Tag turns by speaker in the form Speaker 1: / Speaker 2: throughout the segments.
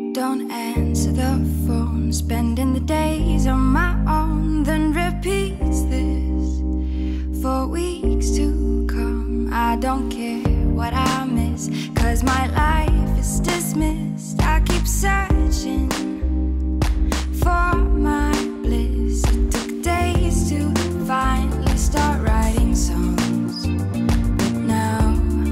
Speaker 1: Don't answer the phone, spending the days on my own, then repeats this for weeks to come. I don't care what I miss, 'cause my life is dismissed. I keep searching for my bliss. It took days to finally start writing songs, but now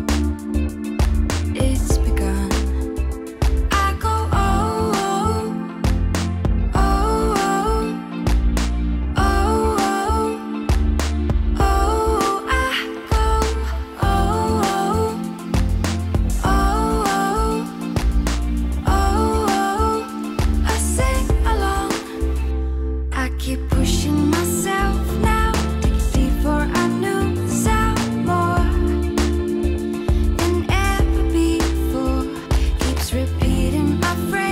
Speaker 1: it's begun. I go oh, oh, oh, oh, oh, oh, oh. I go oh, oh, oh, oh, oh. I sing along. I keep pushing myself now, dig deep for a new sound, more than ever before. Keeps repeating my phrase.